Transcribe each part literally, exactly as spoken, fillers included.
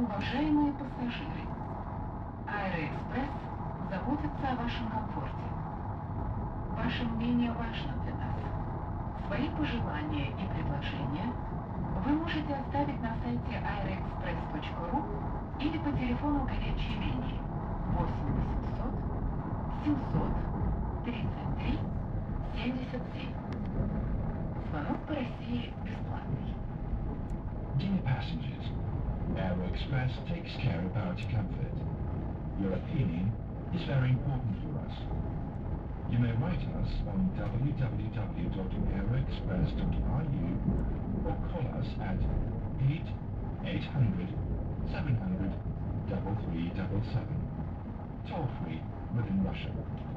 Уважаемые пассажиры, Аэроэкспресс заботится о вашем комфорте. Ваше мнение важно для нас. Свои пожелания и предложения вы можете оставить на сайте аэроэкспресс точка ру или по телефону горячей линии восемь восемьсот семьсот тридцать три семьдесят семь. Звонок по России бесплатный. Dear passengers, Aeroexpress takes care about your comfort. Your opinion is very important for us. You may write us on w w w dot aeroexpress dot i u or call us at eight eight hundred seven hundred three three seven seven, toll free within Russia.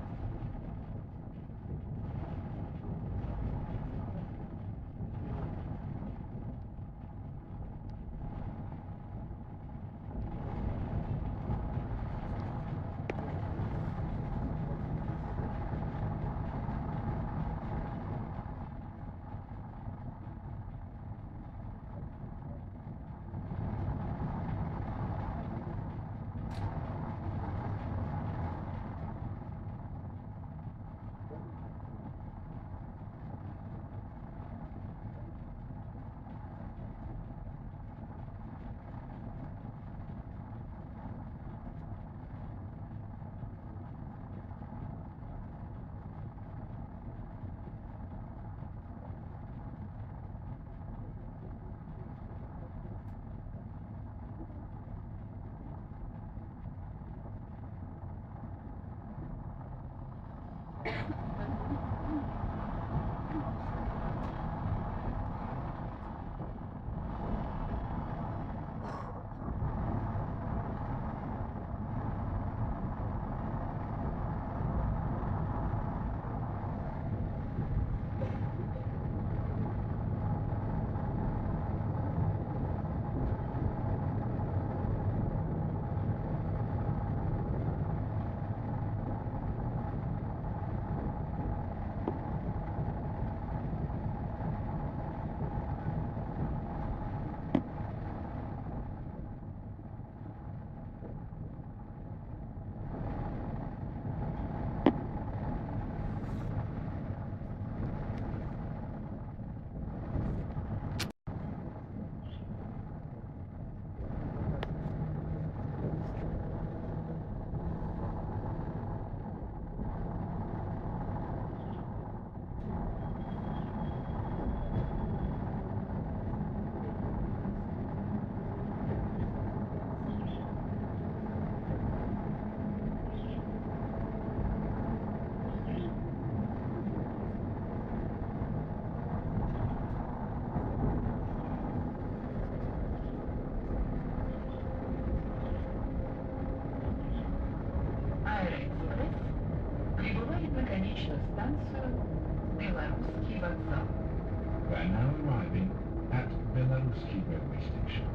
Аэроэкспресс прибывает на конечную станцию Белорусский вокзал. We are now arriving at Belaruski railway station.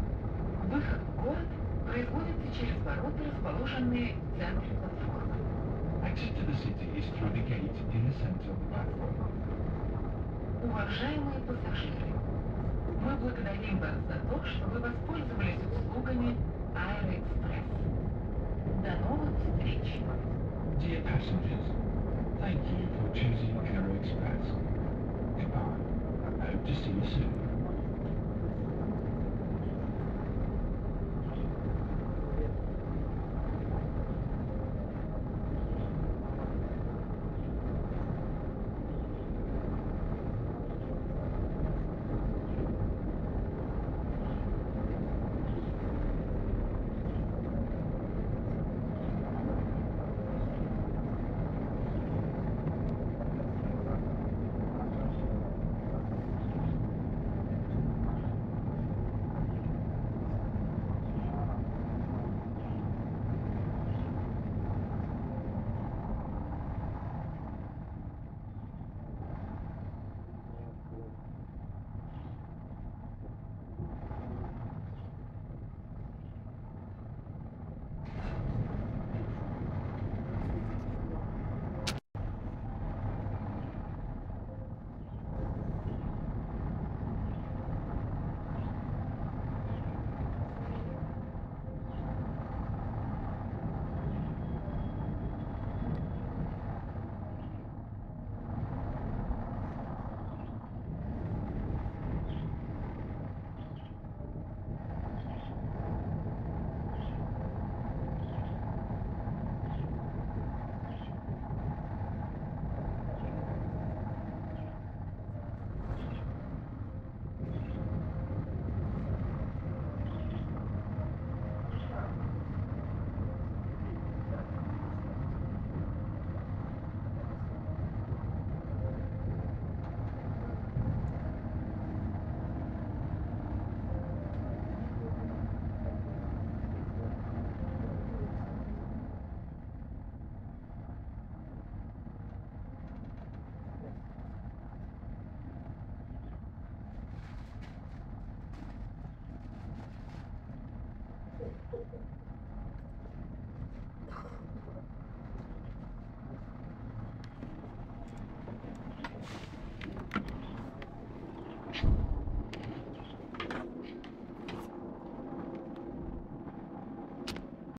Выход в город производится через ворота, расположенные в центре платформы. Exit to the city is through the gate in the center of the platform. Уважаемые пассажиры, мы благодарим вас за то, что вы воспользовались услугами Аэроэкспресс. До новых встреч! Dear passengers, thank you for choosing Aeroexpress. Goodbye. I hope to see you soon.